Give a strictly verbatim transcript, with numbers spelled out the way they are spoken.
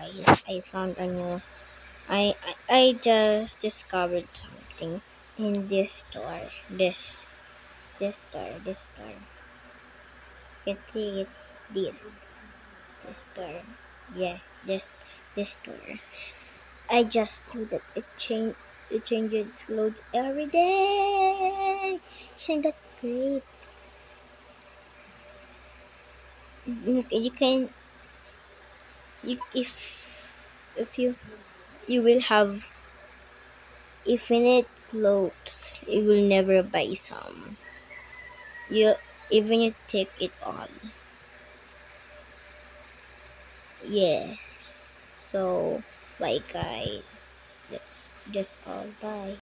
guys, I found a new. I, I I just discovered something in this store. This this store. This store. Can see it. This this store. Yeah. This this store. I just know that it change. It changes loads every day. Isn't that great? You, you can you if if you you will have infinite clothes. You will never buy some. You even you take it all. Yes. So bye guys. That's just all. Bye.